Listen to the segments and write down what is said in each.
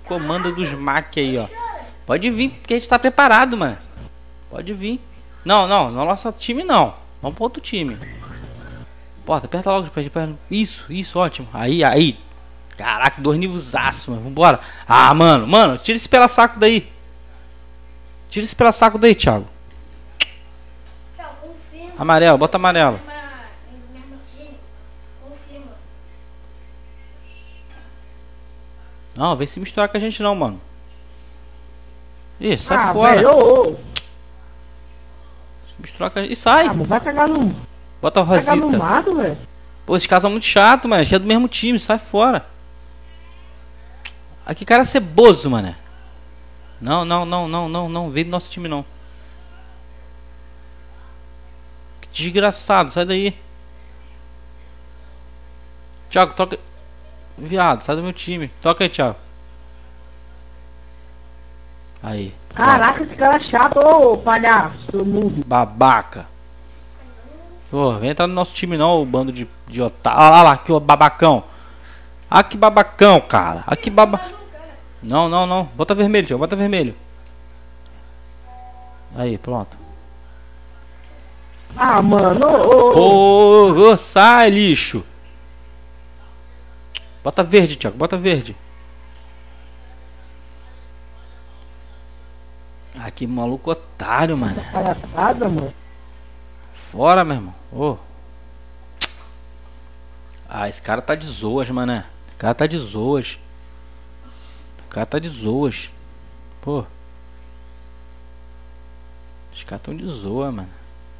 comanda dos Mac aí, ó. Pode vir, porque a gente tá preparado, mano. Pode vir. Não, não, no nosso time não. Vamos pro outro time. Porta, aperta logo. Isso, ótimo. Aí. Caraca, 2 níveis aço, mano. Vambora. Ah, mano, tira esse pela saco daí. Tira esse pela saco daí, Thiago. Amarelo, bota amarelo. Não, vem se misturar com a gente não, mano. Ih, sai fora. Velho, Se misturar com a gente. E sai. vai pegar no... Bota o Pegar no Rosita. mato, velho. Pô, esses caras são muito chatos, mano. A gente é do mesmo time, sai fora. Aqui cara ceboso, mano. Não. Vem do nosso time não. Que desgraçado, sai daí. Thiago, toca. Viado, sai do meu time. Toca aí, Thiago. Aí. Caraca, esse cara é chato, ô palhaço, todo mundo. Babaca. Pô, vem entrar no nosso time não, o bando de otário. Olha lá, aqui, ó, babacão. Ah, que babacão, cara. Aqui, Não. Bota vermelho, Thiago, bota vermelho. Aí, pronto. Ah, mano, Ô, sai, lixo. Bota verde, Thiago, bota verde. Ah, que maluco otário, mano. palhaçada, mano. Fora, meu irmão. Ô. Ah, esse cara tá de zoas, mano. Esse cara tá de zoas. Pô. Os caras tão de zoa, mano.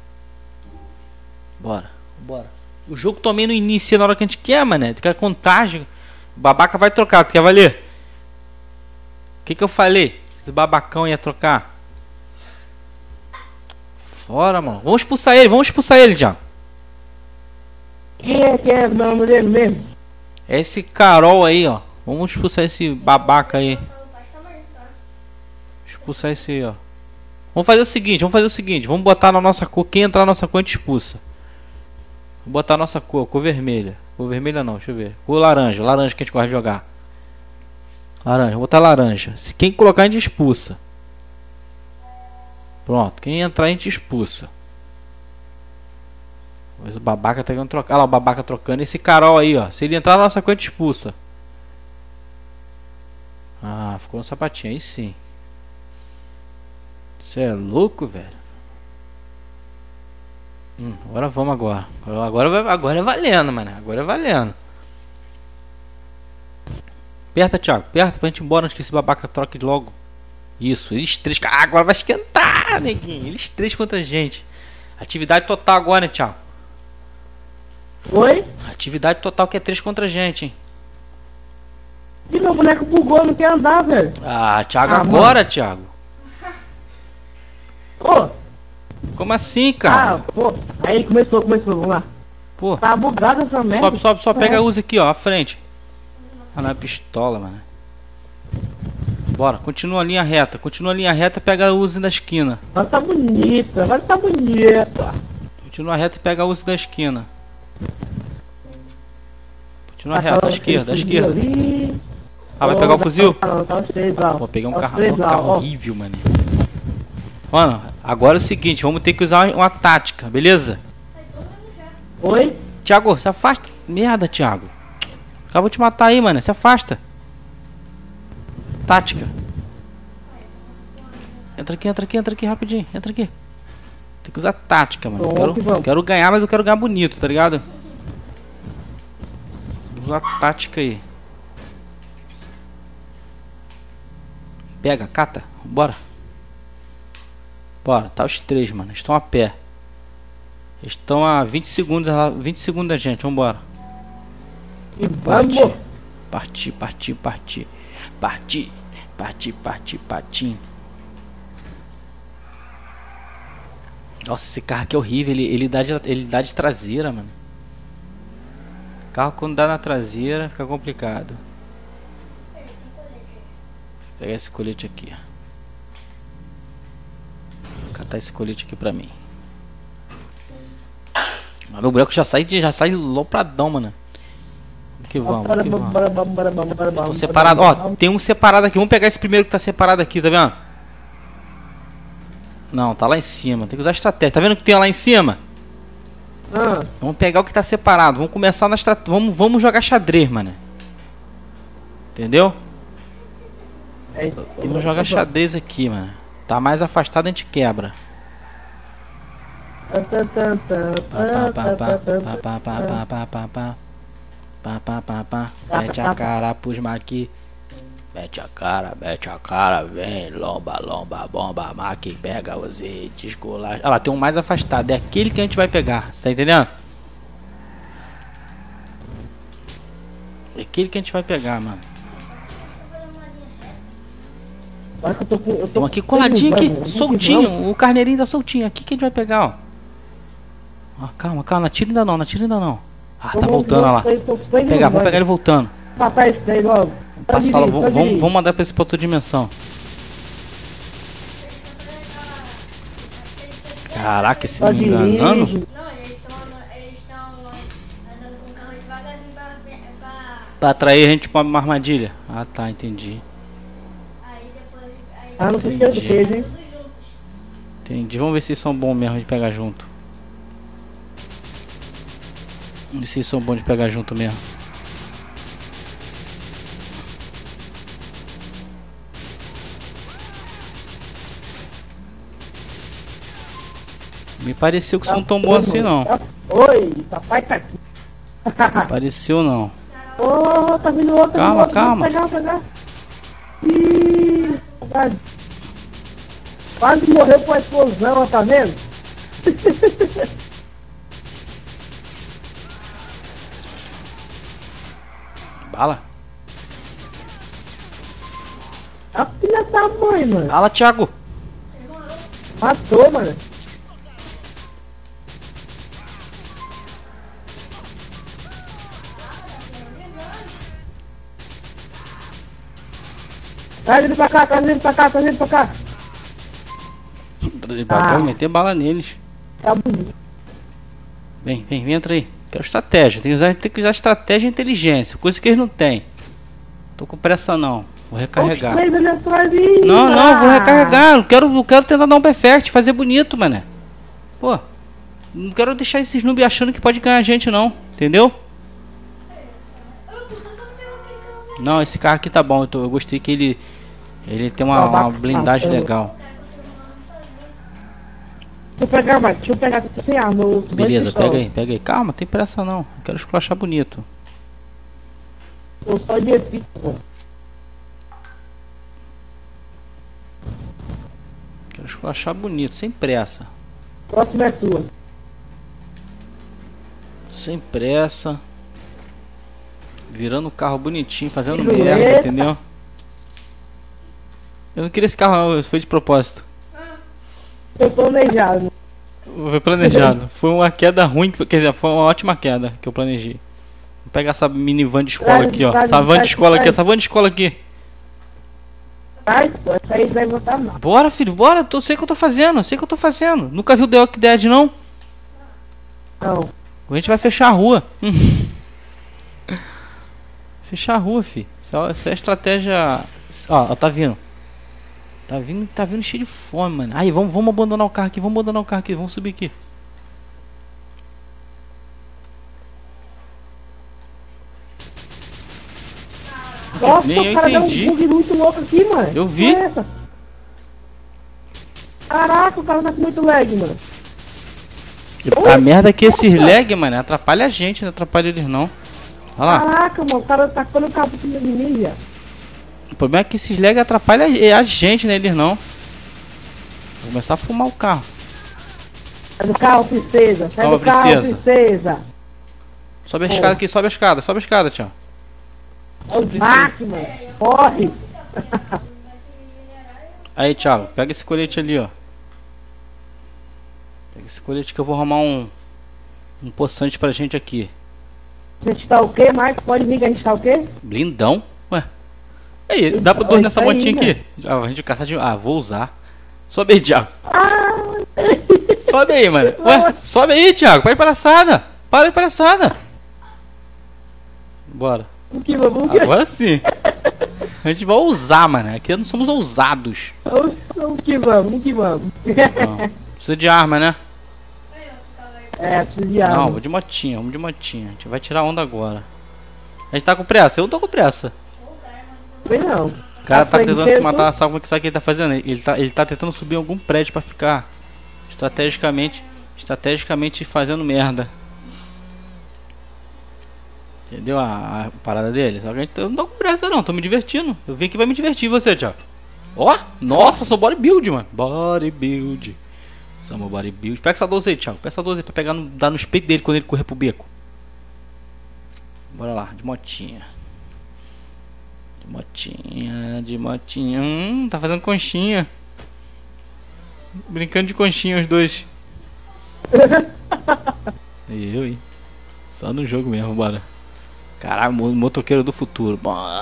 Bora. O jogo também no início, na hora que a gente quer, mano. Tu quer contagem. O babaca vai trocar, tu quer valer? O que eu falei? Esse babacão ia trocar. Fora, mano. Vamos expulsar ele, já. Quem é o nome dele mesmo? É esse Carol aí, ó. Vamos expulsar esse babaca aí. Expulsar esse aí, ó. Vamos fazer o seguinte. Vamos botar na nossa cor. Quem entrar na nossa cor a gente expulsa. Vou botar a nossa cor vermelha. Cor vermelha não, deixa eu ver. Cor laranja que a gente gosta de jogar. Laranja, vou botar laranja. Se quem colocar a gente expulsa. Pronto, quem entrar a gente expulsa. Mas o babaca tá querendo trocar. Olha lá o babaca trocando. Esse Carol aí, ó. Se ele entrar na nossa cor a gente expulsa. Ah, ficou no sapatinho, aí sim. Você é louco, velho. Agora vamos agora. Agora é valendo, mano. Agora é valendo. Aperta, Thiago. Aperta pra gente ir embora antes que esse babaca troque logo. Isso, eles 3. Ah, agora vai esquentar, neguinho. Eles 3 contra a gente. Atividade total agora, né, Thiago? Oi? Atividade total que é 3 contra a gente, hein? E meu boneco bugou, não quer andar, velho. Ah, Thiago, agora, mano. Thiago. Ô. Como assim, cara? Ah, pô. Aí começou, vamos lá. Pô. Tá bugado essa merda. Sobe, pega a usa aqui, ó, à frente. Ah, não é pistola, mano. Bora, continua a linha reta, pega a usa da esquina. Agora tá bonita. Continua reta e pega a usa da esquina. Continua reta, da esquerda. Ali. Ah, vai pegar o fuzil? Vou pegar um carro horrível, mano. Mano, agora é o seguinte, vamos ter que usar uma tática, beleza? Oi? Thiago, se afasta. Merda, Thiago. Acabou de te matar aí, mano. Se afasta. Tática. Entra aqui rapidinho. Entra aqui. Tem que usar tática, mano. Quero ganhar, mas eu quero ganhar bonito, tá ligado? Vou usar tática aí. Pega, cata. Bora. Bora, tá os 3, mano. Estão a pé. Estão a 20 segundos da gente. Vambora. Vamos. Partir. Nossa, esse carro aqui é horrível. Ele dá de traseira, mano. Carro quando dá na traseira fica complicado. Vou pegar esse colete aqui. Vou catar esse colete aqui pra mim. Mas meu boneco já sai lopradão, mano. que vamos. Bora, Que vamos. bora, bora, bora, bora, Tô separado. Ó, tem um separado aqui. Vamos pegar esse primeiro que tá separado aqui, tá vendo? Não, tá lá em cima. Tem que usar estratégia. Tá vendo o que tem lá em cima? Vamos pegar o que tá separado. Vamos começar na estratégia. Vamos jogar xadrez, mano. Entendeu? Vamos jogar xadrez aqui, mano. Tá mais afastado, a gente quebra. Mete a cara pros maqui. Mete a cara, vem. Lomba, lomba, bomba, maqui. Pega os itens, esculacha. Ah lá, tem um mais afastado. É aquele que a gente vai pegar. Você tá entendendo? É aquele que a gente vai pegar, mano. Estamos aqui coladinho aqui, soltinho. O carneirinho tá soltinho. Aqui que a gente vai pegar, ó. Ah, calma, calma. Não atira ainda não, não atira ainda não. Ah, tá voltando, olha lá. Vamos pegar ele voltando. Matar esse daí logo. Vamos passar lá, vamos mandar pra esse pra outra dimensão. Caraca, esse me enganando. Não, eles estão andando com o carro devagarzinho Pra atrair a gente pra uma armadilha. Ah, tá, entendi. Aí depois. Ah, não precisa de vocês, hein? Todos juntos. Entendi. Vamos ver se são bons mesmo de pegar junto. Vamos ver se são bons de pegar junto mesmo. Me pareceu que são tão bons assim não. Oi, papai tá aqui. Pareceu não. Ô, tá vindo outro. Calma, outro. calma. Vou pegar. Ih, quase morreu com a explosão, ó, tá vendo? Bala. A filha da mãe, mano. Bala, Thiago. Matou, mano. Traz ele pra cá, traz ele pra cá, traz ele pra cá. Vou meter bala neles. Tá bonito. Vem, entra aí. Quero estratégia. Tem que usar estratégia e inteligência. Coisa que eles não têm. Tô com pressa não. Vou recarregar. Traz ele atrás aí. Não, vou recarregar. Eu quero tentar dar um perfect, fazer bonito, mané. Pô, não quero deixar esses noobs achando que pode ganhar a gente não. Entendeu? Não, esse carro aqui tá bom. Eu gostei que ele tem uma blindagem legal. Deixa eu pegar aqui sem arma. Beleza, pega aí. Calma, tem pressa não. Eu quero esculachar bonito. Eu só de epico, pô. Quero esculachar bonito, sem pressa. Próxima é sua. Sem pressa. Virando o carro bonitinho, fazendo Eita. merda, entendeu? Eu não queria esse carro não, isso foi de propósito. Foi planejado. Foi planejado. Foi uma queda ruim, quer dizer, foi uma ótima queda que eu planejei. Vou pegar essa minivan de escola aqui, ó. Essa van de escola aqui. Traz, pô. Essa aí vai botar mal. Bora, filho, bora. Sei o que eu tô fazendo. Nunca viu The Walking Dead, não? Não. A gente vai fechar a rua. Fechar a rua, filho. Essa é a estratégia. Ó, tá vindo. Tá vindo cheio de fome, mano. Aí, vamos abandonar o carro aqui. Vamos subir aqui. Nossa, Nem eu o cara deu um entendi. bug muito louco aqui, mano. Eu vi. Que é essa? Caraca, o cara tá com muito lag, mano. A merda é que esses lag, mano, atrapalha a gente, não atrapalha eles não. Olha lá. Caraca, mano, o cara tá tacando o cabo em cima de mim, já. O problema é que esses lag atrapalham a gente, né? Eles não. Vou começar a fumar o carro. Sai do carro, princesa. Sai Calma, do carro, princesa. princesa. Sobe a escada aqui, sobe a escada, tio. Olha o Mac, mano. Corre. Aí, Thiago, pega esse colete ali, ó. Pega esse colete que eu vou arrumar um poçante pra gente aqui. A gente tá o quê, Marcos? Pode vir que a gente tá o quê? Blindão? Ué. Aí, dá pra dois nessa Isso aí, motinha né? aqui? Ah, a gente caçar de... Ah, vou usar. Sobe aí, Thiago. Ah, Sobe aí, mano. Ué, sobe aí, Thiago. Para de palhaçada. Para de palhaçada. Bora. Vamos que vamos, vamos que Agora sim. A gente vai ousar, mano. Aqui nós somos ousados. vamos. Vamos que vamos, vamos que vamos. Não. Precisa de arma, né? É, preciso de Não, arma. vamos de motinha, vamos de motinha. A gente vai tirar onda agora. A gente tá com pressa? Eu não tô com pressa. Bem não. O cara tá Tá tentando inteiro, se matar, sabe o que ele tá fazendo? Ele tá tentando subir algum prédio pra ficar estrategicamente fazendo merda. Entendeu a parada dele? Só que eu não tô com pressa não, tô me divertindo. Eu vim aqui pra me divertir, e você, Thiago. Ó, nossa, sou bodybuild, mano. Bodybuild. Somos bodybuild. Pega essa 12 aí, Thiago. Pega essa 12 aí pra pegar dar nos peitos dele quando ele correr pro beco. Bora lá, de motinha. De motinha. Tá fazendo conchinha. Brincando de conchinha os dois. E eu, hein? Só no jogo mesmo, bora. Caralho, motoqueiro do futuro.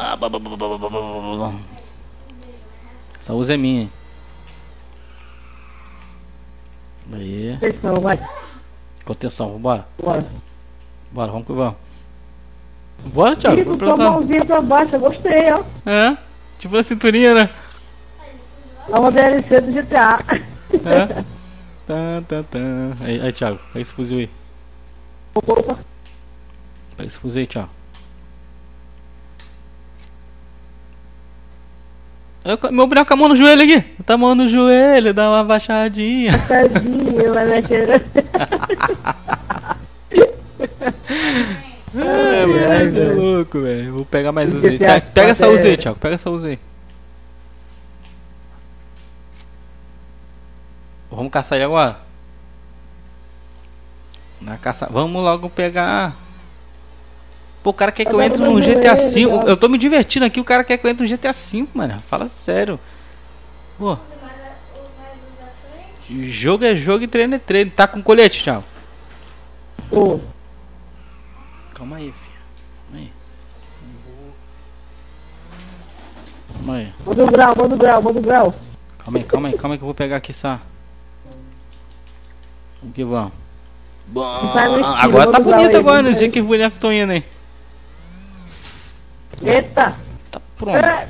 Essa usa é minha. Aí. Atenção, vai. Contenção, vambora. Bora. Bora, vamos que vamos. Bora, Thiago. Ih, Vamos com a pra mãozinha pra baixo, eu gostei, ó. É, tipo a cinturinha, né? É uma DLC do GTA. É. Tá. Aí, Thiago, pega esse fuzil aí. Opa. Pega esse fuzil aí, Thiago. Meu boneco com a mão no joelho aqui. Tá a mão no joelho, dá uma baixadinha. Tadinho, vai mexer. Você é louco, velho. Vou pegar mais uso aí. GTA Pega essa uso aí, Thiago. Pega essa uso aí. Vamos caçar ele agora? Na caça... Vamos logo pegar. Pô, o cara quer que eu entre no GTA V. Eu tô me divertindo aqui, o cara quer que eu entre no GTA V, mano. Fala sério. Pô. Jogo é jogo e treino é treino. Tá com colete, Thiago? Ô, Calma aí, filho. Calma aí. manda o grau, manda o grau, manda o grau. Calma aí que eu vou pegar aqui essa. Vamos que vamos. Sai no estilo, Agora tá manda o grau bonito aí, agora, manda no dia aí. que os bonecos estão indo aí. Eita. Tá pronto. É,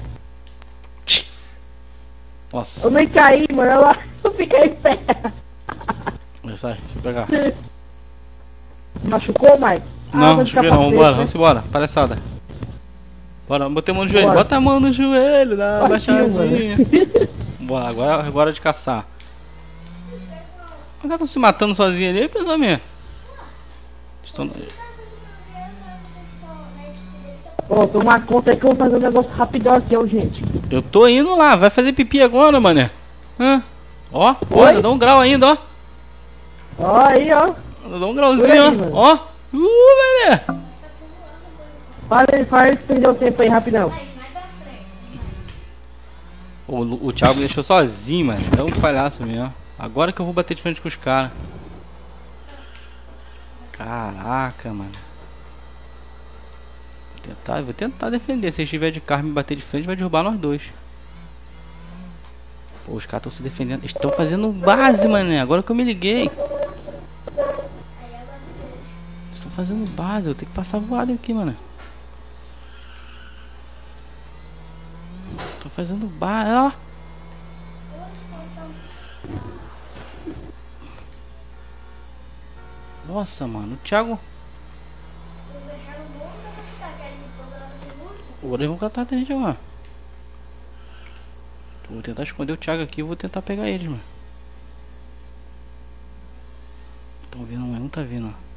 Nossa. eu nem caí, mano. Eu fiquei em pé. Sai, deixa eu pegar. Machucou, Mike? Não, mas deixa eu ver não, capacete, vambora, né? vamos embora, palhaçada. Bora, botei a mão no joelho, Bora. bota a mão no joelho, dá uma Partiu, baixadinha. Bora, agora é de caçar. Os caras estão se matando sozinhos ali, pessoal minha. Estão... Ó, toma conta aí que eu vou fazer um negócio rapidão aqui, ó, gente. Eu tô indo lá, vai fazer pipi agora, mané. Hã? Ó, Oi? dá um grau ainda, ó. Ó, aí, ó. Dá um grauzinho, Oi, ó. mano. Ó. Mané. Fala aí, perdeu o tempo aí, rapidão. O Thiago me deixou sozinho, mano. É um palhaço mesmo. Agora que eu vou bater de frente com os caras. Caraca, mano. Vou tentar defender. Se eles estiver de carro e me bater de frente, vai derrubar nós dois. Pô, os caras estão se defendendo. Eles estão fazendo base, mané. Agora que eu me liguei. Estão fazendo base. Eu tenho que passar voado aqui, mano. Estão fazendo base, ó. Nossa, mano. O Thiago... Agora eles vão catar a gente agora. Vou tentar esconder o Thiago aqui e vou tentar pegar eles, mano. Estão vindo, mas não tá vindo, ó.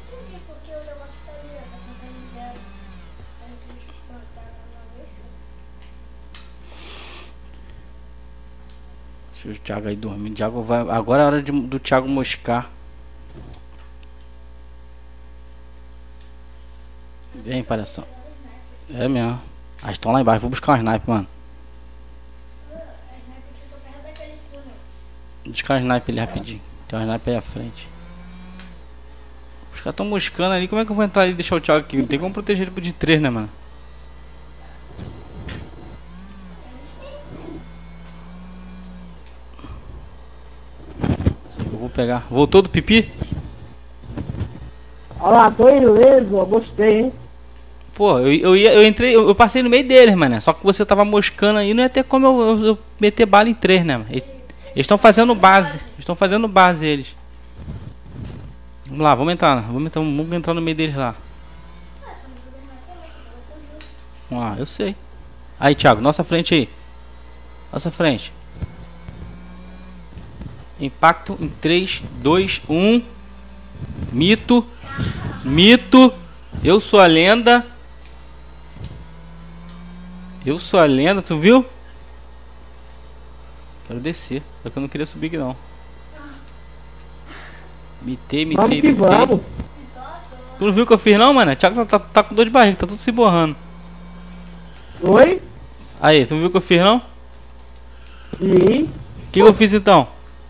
Deixa o Thiago aí dormir. Thiago vai... Agora é a hora do Thiago moscar. Vem, palhação. É mesmo. Ah, estão lá embaixo. Vou buscar um sniper, mano. Vou buscar um sniper ali rapidinho. Tem um sniper aí à frente. Os caras estão buscando ali. Como é que eu vou entrar ali e deixar o Thiago aqui? Não tem como proteger ele de 3, né, mano? Eu vou pegar. Voltou do pipi? Olha lá, tô indo mesmo, ó, gostei, hein? Pô, eu entrei, eu passei no meio deles, mano. Só que você tava moscando aí, não ia ter como eu meter bala em 3, né, mano? Eles estão fazendo base. Estão fazendo base, eles. Vamos lá, vamos entrar no meio deles lá. Vamos lá, eu sei. Aí, Thiago, nossa frente aí. Nossa frente. Impacto em 3, 2, 1. Mito. Mito. Eu sou a lenda. Eu sou a lenda, tu viu? Quero descer. Só que eu não queria subir aqui não. Mitei. Vamos. Tu não viu o que eu fiz não, mano? O Thiago tá com dor de barriga, tá tudo se borrando. Oi? Aí, tu não viu o que eu fiz não? E O que eu fiz então?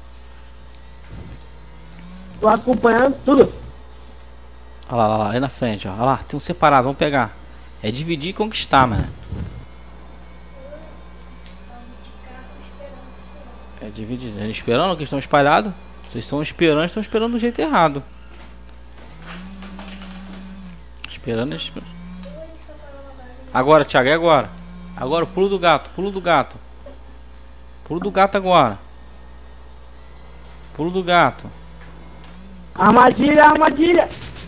tô acompanhando tudo. Olha lá, aí na frente, ó. Olha lá, tem um separado, vamos pegar. É dividir e conquistar, mano. É dividir. Eles esperando que estão espalhados? Vocês estão esperando do jeito errado. Esperando. Agora, Thiago, é agora. Agora, pulo do gato. Pulo do gato agora. Pulo do gato. Armadilha.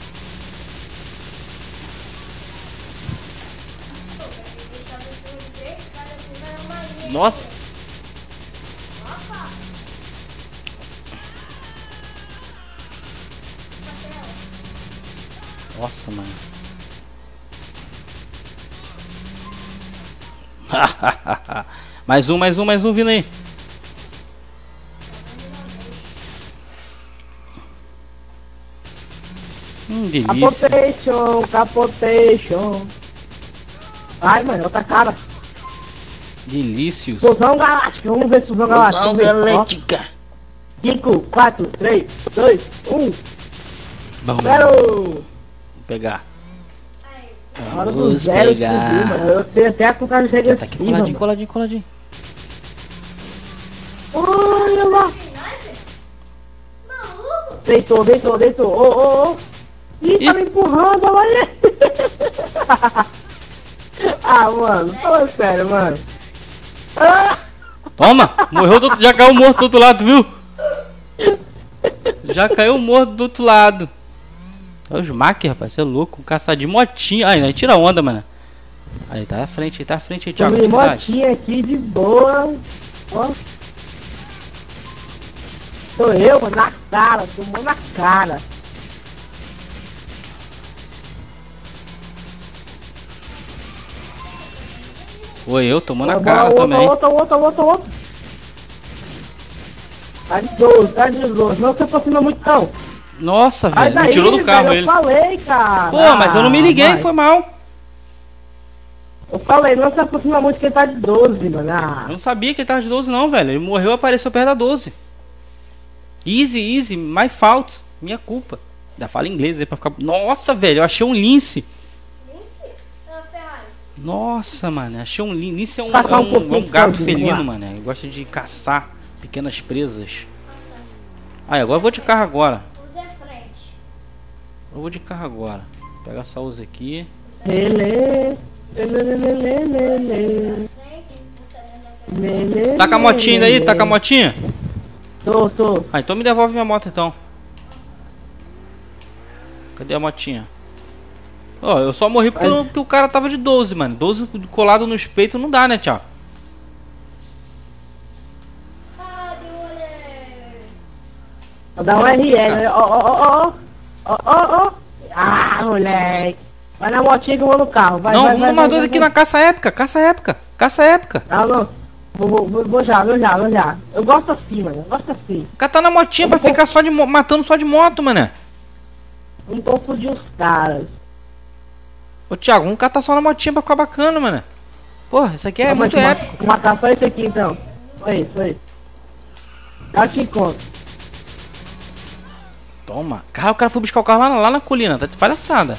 Nossa. Nossa, mano. mais um vindo aí. Delícia. Capotation. Ai, mano, outra cara. Delícios. Fusão galáctica, vamos ver fusão galáctica. Fusão galáctica. 5, 4, 3, 2, 1. Vamos Zero. pegar. Hora do Vamos zero pegar. subir, mano. Eu tenho até com o cara chega Tá aqui aqui, coladinho. Olha lá. Maluco? Deitou. Ô. Ih, tá me empurrando, olha aí. Ah, mano, fala sério, mano. Ah, Toma! Morreu do outro, já caiu morto do outro lado, viu? Já caiu morto do outro lado. É os Mac, rapaz, você é louco. Um caçador de motinha. Aí, né? Tira onda, mano. Aí, tá à frente aí, Thiago. tomei motinha aqui de boa. Ó. Sou eu, mano, na cara, tomou na cara. Foi eu, tomou na Ó, cara outro, também. Outro. Tá de 12. Não se aproxima muito, não. Nossa, Sai velho, me daí, tirou do carro velho, ele. Eu falei, cara. Pô, mas eu não me liguei, vai. foi mal. Eu falei, não se aproxima muito que ele tá de 12, mano. Ah. Eu não sabia que ele tava de 12 não, velho. Ele morreu e apareceu perto da 12. Easy, my fault. Minha culpa. Ainda fala inglês aí pra ficar... Nossa, velho, eu achei um lince. Lince? Ah, Ferrari. Nossa, mano, achei um lince. Lince é um Tacar um pouquinho de gato caldinho, felino, lá. mano. Ele gosta de caçar pequenas presas. Aí, agora eu vou de carro agora. Usa a frente. Eu vou de carro agora. Pega essa usa aqui. Lele. Tá com a motinha aí? Tá com a motinha? Tô. Ah, então me devolve minha moto então. Cadê a motinha? Ó, eu só morri porque o cara tava de 12, mano. 12 colado nos peitos não dá, né, Thiago? Cadê o moleque? Vou dar um RL. Ó. Ah, moleque. Vai na motinha que eu vou no carro. Vai, Não, vai, vamos mais dois aqui na caça épica. Não. Vou já. Eu gosto assim, mano. Eu gosto assim. O cara tá na motinha pra ficar só de matando só de moto, mano. Não confundir os caras. Ô, Thiago, vamos catar só na motinha pra ficar bacana, mano. Porra, isso aqui é muito épico. Vou matar só esse aqui, então. Foi. Eu te encontro. Toma. Cara, o cara foi buscar o carro lá na colina. Tá de palhaçada.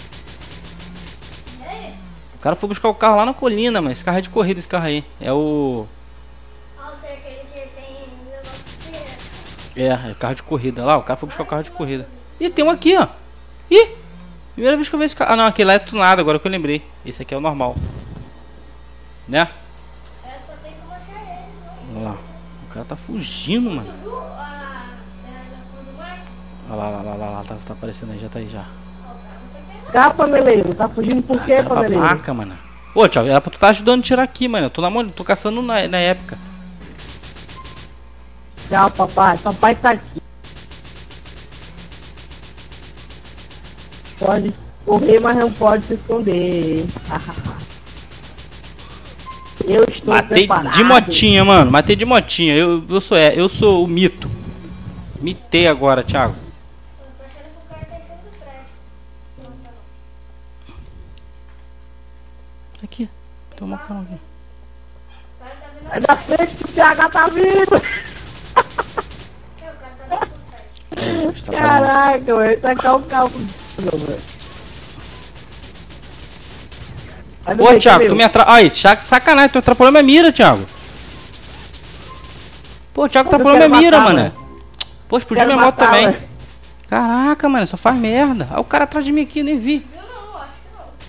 O cara foi buscar o carro lá na colina, mano. Esse carro é de corrida, esse carro aí. É o... Ah, você é aquele que tem um negócio assim, É carro de corrida. Lá, o cara foi buscar o carro de corrida. Ih, tem um aqui, ó. Ih! Primeira vez que eu vejo esse cara. Ah não, aquele lá é tunado, agora que eu lembrei. Esse aqui é o normal. Né? É, só tem como achar ele, não. Olha lá. O cara tá fugindo, mano. Tu viu a realização do Marco? Olha lá, tá aparecendo aí, já tá aí já. Cá, paneleiro. Tá fugindo por quê, Cara, paneleiro? babaca, mano. Ô, Thiago, era pra tu tá ajudando a tirar aqui, mano. Eu tô tô caçando na época. Tchau, papai. Papai tá aqui. Pode correr, mas não pode se esconder. Eu estou Matei preparado. de motinha, mano. Matei de motinha. Eu sou o mito. Mitei agora, Thiago. Eu tô achando que o cara tá entrando no prédio. Não, tá não. Aqui. Toma calma aqui. O cara tá vindo Sai da frente que o PH tá vindo. o cara tá vindo por trás. Tá Caraca, velho. Tacar o carro. velho. Vai no Ô, meio, Thiago, meu. tu me atrapalhou. Ai, sacanagem, tu atrapalhou minha mira, Thiago. Pô, o Thiago Eu atrapalhou quero minha mira, matar, mano. Pô, explodiu Quero minha moto matar, também. velho. Caraca, mano, só faz merda. Olha o cara atrás de mim aqui, nem vi. Viu não? Acho que não.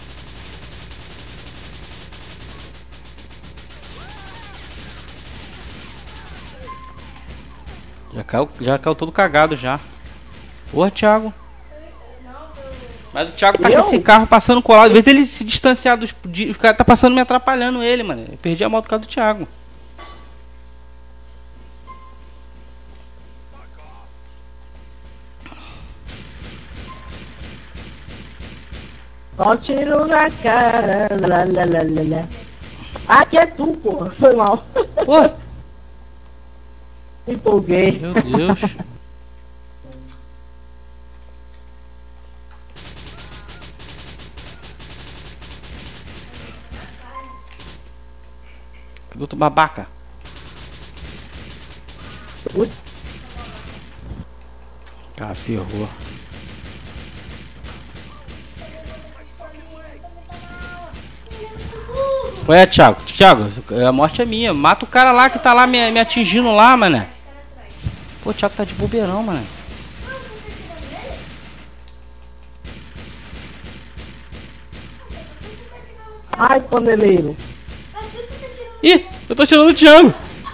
Já caiu todo cagado já. Porra, Thiago. Não, eu... Mas o Thiago tá Eu? com esse carro passando colado. Em vez dele se distanciar dos. Os caras tá passando me atrapalhando ele, mano. Eu perdi a moto por causa do Thiago. Só tiro na cara. Lá, lá, lá, lá, lá. Aqui é tu, porra. Foi mal. Pô, Me empolguei. meu Deus. Que outro babaca. Ui, Cara, ferrou. Ué, Thiago, a morte é minha. Mata o cara lá que tá lá me atingindo lá, mano. Pô, o Thiago tá de bobeirão, mano. ai, paneleiro. Mas você tá tirando... Ih, eu tô tirando o Thiago.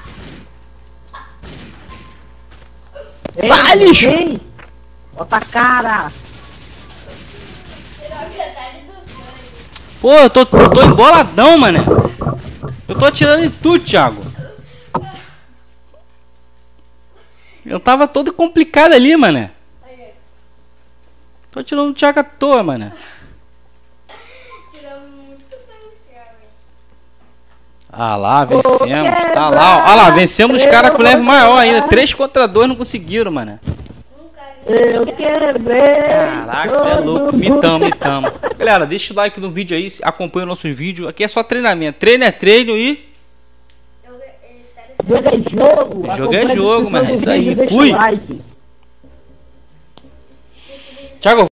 Ei, Vai, lixo. ei. Bota a cara. Tirou a metade do sangue. Pô, eu tô emboladão, mano. Eu tô atirando em tu, Thiago. Eu tava todo complicado ali, mano. Aí, Tô atirando o Thiago à toa, mano. tiramos muito sangue do Thiago, hein? Ah lá, vencemos. Tá lá, ó. Ah lá, vencemos os caras com leve maior ainda. 3 contra 2 não conseguiram, mano. Um cara... Eu quebrei. Caraca, você é louco. Mitamo. Galera, deixa o like no vídeo aí. Acompanha o nosso vídeo. Aqui é só treinamento. Treino é treino e... Jogo é Jogo é jogo. Jogo é Acompanhe jogo, o mano. É isso aí. vídeo, deixa o Fui. like. Thiago,